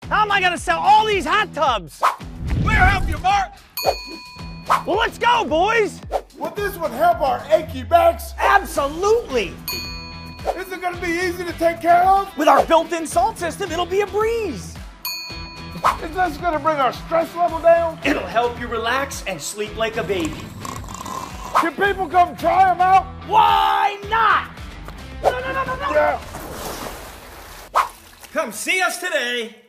How am I gonna sell all these hot tubs? We'll help you, Mark. Well, let's go, boys. Would this one help our achy backs? Absolutely. Is it gonna be easy to take care of? With our built-in salt system, it'll be a breeze. Is this gonna bring our stress level down? It'll help you relax and sleep like a baby. Can people come try them out? Why not? No. Yeah. Come see us today.